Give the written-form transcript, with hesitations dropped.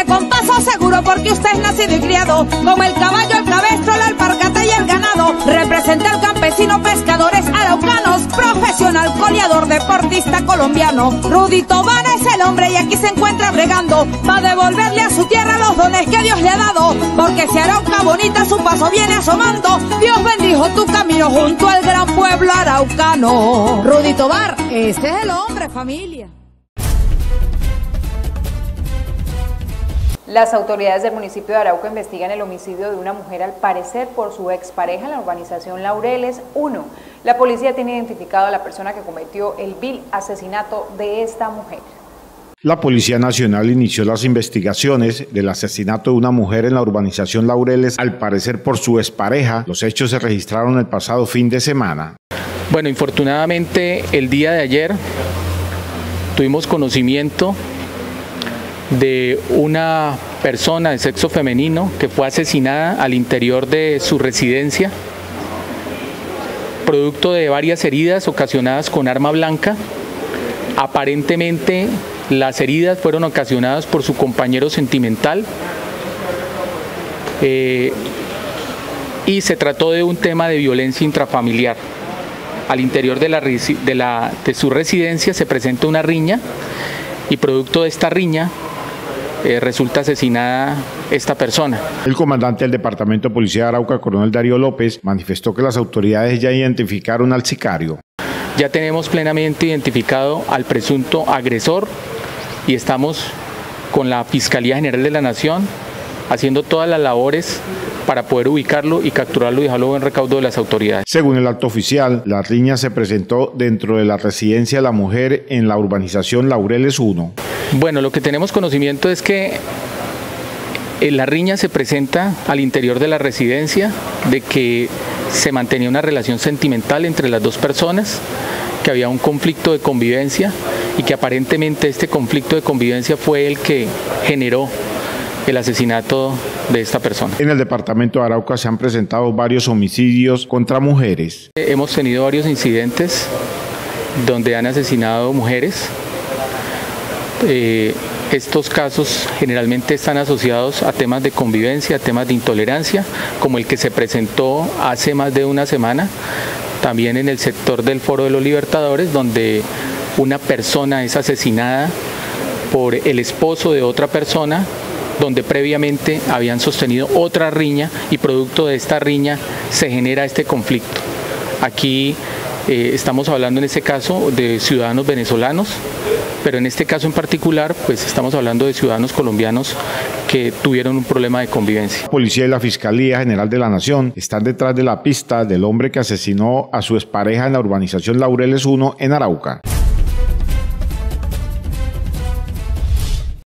viene con paso seguro porque usted es nacido y criado como el caballo, el cabestro, la alpargata y el ganado. Representa al campesino, pescadores araucanos, profesional, coleador, deportista colombiano. Rudy Tobar es el hombre y aquí se encuentra bregando para devolverle a su tierra los dones que Dios le ha dado. Porque si Arauca bonita su paso viene asomando, Dios bendijo tu camino junto al gran pueblo araucano. Rudy Tobar, ese es el hombre, familia. Las autoridades del municipio de Arauca investigan el homicidio de una mujer, al parecer por su expareja, en la urbanización Laureles 1. La policía tiene identificado a la persona que cometió el vil asesinato de esta mujer. La Policía Nacional inició las investigaciones del asesinato de una mujer en la urbanización Laureles, al parecer por su expareja. Los hechos se registraron el pasado fin de semana. Bueno, infortunadamente el día de ayer tuvimos conocimiento de una persona de sexo femenino que fue asesinada al interior de su residencia, producto de varias heridas ocasionadas con arma blanca. Aparentemente las heridas fueron ocasionadas por su compañero sentimental y se trató de un tema de violencia intrafamiliar. Al interior de su residencia se presenta una riña y producto de esta riña resulta asesinada esta persona. El comandante del Departamento de Policía de Arauca, coronel Darío López, manifestó que las autoridades ya identificaron al sicario. Ya tenemos plenamente identificado al presunto agresor y estamos con la Fiscalía General de la Nación haciendo todas las labores para poder ubicarlo y capturarlo y dejarlo en recaudo de las autoridades. Según el acto oficial, la riña se presentó dentro de la residencia de la mujer en la urbanización Laureles 1. Bueno, lo que tenemos conocimiento es que la riña se presenta al interior de la residencia, de que se mantenía una relación sentimental entre las dos personas, que había un conflicto de convivencia y que aparentemente este conflicto de convivencia fue el que generó el asesinato de esta persona. En el departamento de Arauca se han presentado varios homicidios contra mujeres. Hemos tenido varios incidentes donde han asesinado mujeres. Estos casos generalmente están asociados a temas de convivencia, a temas de intolerancia, como el que se presentó hace más de una semana, también en el sector del Foro de los Libertadores, donde una persona es asesinada por el esposo de otra persona, donde previamente habían sostenido otra riña y producto de esta riña se genera este conflicto. Aquí estamos hablando en este caso de ciudadanos venezolanos, pero en este caso en particular pues estamos hablando de ciudadanos colombianos que tuvieron un problema de convivencia. La policía y la Fiscalía General de la Nación están detrás de la pista del hombre que asesinó a su expareja en la urbanización Laureles 1 en Arauca.